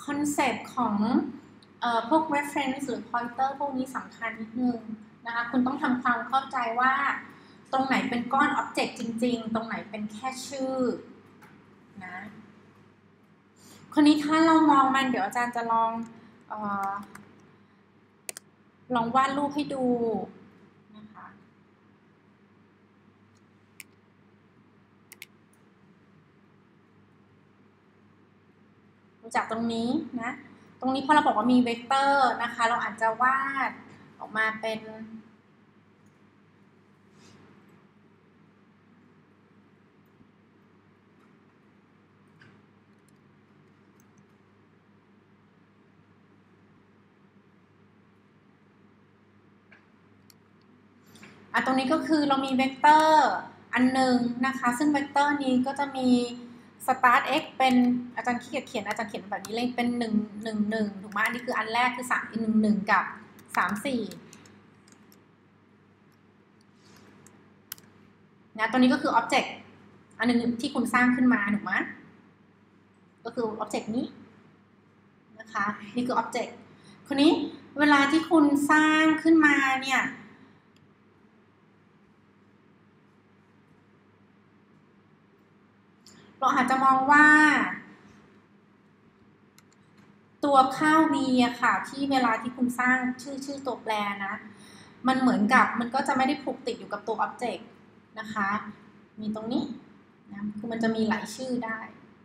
คอนเซปต์ของพวก reference หรือ pointer พวกนี้สำคัญนิดนึงนะคะคุณต้องทำความเข้าใจว่าตรงไหนเป็นก้อน object จริงๆตรงไหนเป็นแค่ชื่อนะคนนี้ถ้าเรามองมันเดี๋ยวอาจารย์จะลองวาดรูปให้ดูนะคะจากตรงนี้นะตรงนี้พอเราบอกว่ามีเวกเตอร์นะคะเราอาจจะวาดออกมาเป็นตรงนี้ก็คือเรามีเวกเตอร์อันหนึ่งนะคะซึ่งเวกเตอร์นี้ก็จะมี start x เป็นอาจารย์ขี้เกียจเขียนอาจารย์เขียนแบบนี้เลยเป็น1 1 1ถูกไหมอันนี้คืออันแรกคือ1 1กับ3 4นะตัวนี้ก็คือ object อันหนึ่งที่คุณสร้างขึ้นมาถูกไหมก็คือ object นี้นะคะนี่คือ object คนนี้เวลาที่คุณสร้างขึ้นมาเนี่ยเราอาจจะมองว่าตัวค่า v อะค่ะที่เวลาที่คุณสร้างชื่อตัวแปรนะมันเหมือนกับมันก็จะไม่ได้ผูกติดอยู่กับตัว object นะคะมีตรงนี้นะคือมันจะมีหลายชื่อได้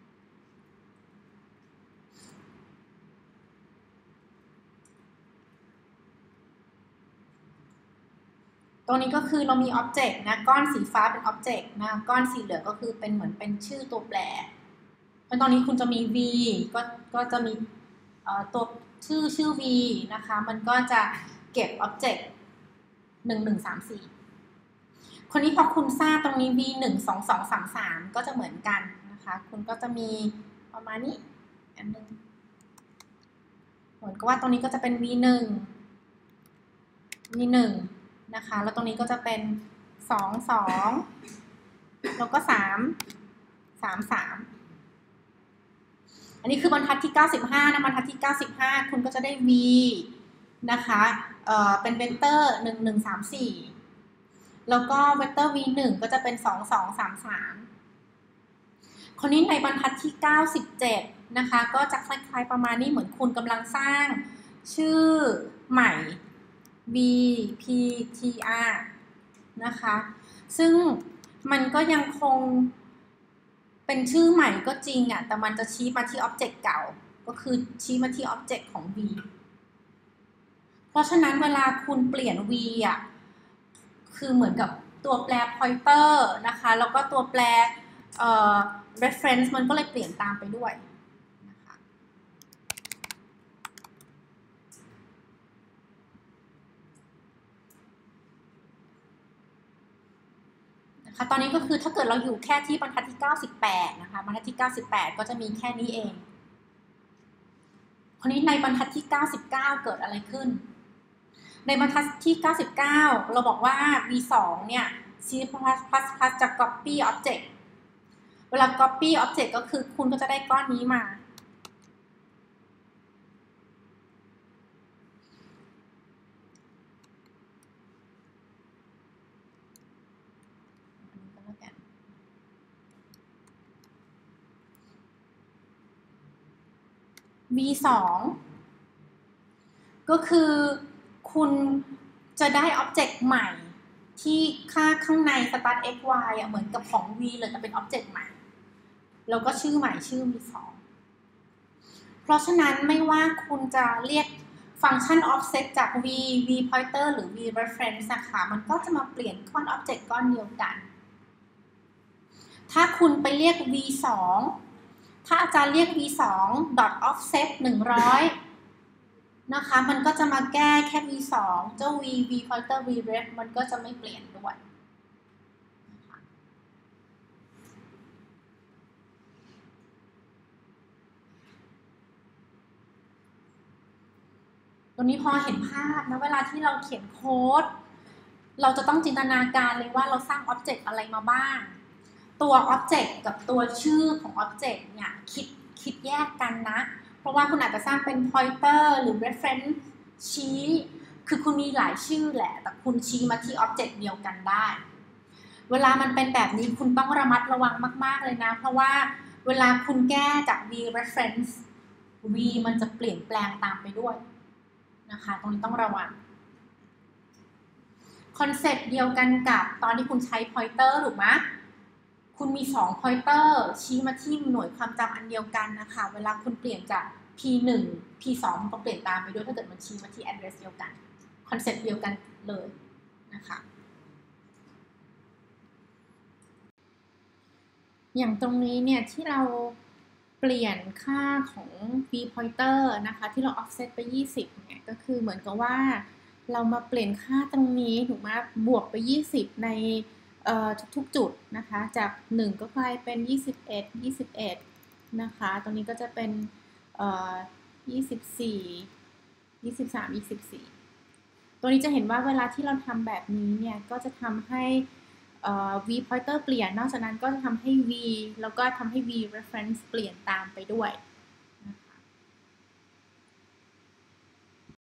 ตรงนี้ก็คือเรามี object นะก้อนสีฟ้าเป็น object นะก้อนสีเหลืองก็คือเป็นเหมือนเป็นชื่อตัวแปรแล้วตอนนี้คุณจะมี v ก็จะมีตัวชื่อ v นะคะมันก็จะเก็บ object 1 1 3 4คนนี้พอคุณทราบตรงนี้ v 1 2 2 3 3ก็จะเหมือนกันนะคะคุณก็จะมีประมาณนี้อันนึงเหมือนกับว่าตรงนี้ก็จะเป็น v 1นะคะแล้วตรงนี้ก็จะเป็น2 2แล้วก็3 3 3อันนี้คือบรรทัดที่95นะบรรทัดที่95คุณก็จะได้ v นะคะเป็นเวกเตอร์1 1 3 4แล้วก็เวกเตอร์ v 1ก็จะเป็น2 2 3 3คนนี้ในบรรทัดที่97นะคะก็จะคล้ายๆประมาณนี้เหมือนคุณกำลังสร้างชื่อใหม่ bptr นะคะซึ่งมันก็ยังคงเป็นชื่อใหม่ก็จริงอ่ะแต่มันจะชี้มาที่ object เก่าก็คือชี้มาที่ object ของ v เพราะฉะนั้นเวลาคุณเปลี่ยน v อ่ะคือเหมือนกับตัวแปร pointer นะคะแล้วก็ตัวแปรreference มันก็เลยเปลี่ยนตามไปด้วยนะคะตอนนี้ก็คือถ้าเกิดเราอยู่แค่ที่บรรทัดที่98นะคะบรรทัดที่98ก็จะมีแค่นี้เองคนนี้ในบรรทัดที่99เกิดอะไรขึ้นในบรรทัดที่99เราบอกว่า v2 เนี่ย c++ จะ copy object เวลา copy object ก็คือคุณก็จะได้ก้อนนี้มาv2 ก็คือคุณจะได้ object ใหม่ที่ค่าข้างใน start x y เหมือนกับของ v เลยแต่เป็น object ใหม่แล้วก็ชื่อใหม่ชื่อ v2 เพราะฉะนั้นไม่ว่าคุณจะเรียกฟังก์ชัน offset จาก v pointer หรือ v reference นะคะมันก็จะมาเปลี่ยนก้อน object ก้อนเดียวกันถ้าคุณไปเรียก v2 ถ้าอาจารย์เรียก v2 dot offset 100นะคะมันก็จะมาแก้แค่ v2 เจ้า v pointer v ref มันก็จะไม่เปลี่ยนด้วยตัวนี้พอเห็นภาพนะเวลาที่เราเขียนโค้ดเราจะต้องจินตนาการเลยว่าเราสร้าง object อะไรมาบ้างตัว object กับตัวชื่อของ object เนี่ยคิดแยกกันนะเพราะว่าคุณอาจจะสร้างเป็น pointer หรือ reference ชี้คือคุณมีหลายชื่อแหละแต่คุณชี้มาที่ object เดียวกันได้เวลามันเป็นแบบนี้คุณต้องระมัดระวังมากๆเลยนะเพราะว่าเวลาคุณแก้จาก v reference v มันจะเปลี่ยนแปลงตามไปด้วยนะคะตรงนี้ต้องระวังคอนเซ็ปต์เดียวกันกับตอนที่คุณใช้ pointer ถูกไหมคุณมี2 pointer ชี้มาที่หน่วยความจำอันเดียวกันนะคะเวลาคุณเปลี่ยนจาก p1 p2 มันก็เปลี่ยนตามไปด้วยถ้าเกิดมันชี้มาที่ address เดียวกันคอนเซ็ปต์เดียวกันเลยนะคะอย่างตรงนี้เนี่ยที่เราเปลี่ยนค่าของ v pointer นะคะที่เรา offset ไป20เนี่ยก็คือเหมือนกับว่าเรามาเปลี่ยนค่าตรงนี้ถูกไหมบวกไป20ในทุกๆจุดนะคะจาก1ก็กลายเป็น21นะคะตรงนี้ก็จะเป็น24 23 24ตัวนี้จะเห็นว่าเวลาที่เราทำแบบนี้เนี่ยก็จะทำให้v pointer เปลี่ยนนอกจากนั้นก็จะทำให้ v แล้วก็ทำให้ v reference เปลี่ยนตามไปด้วย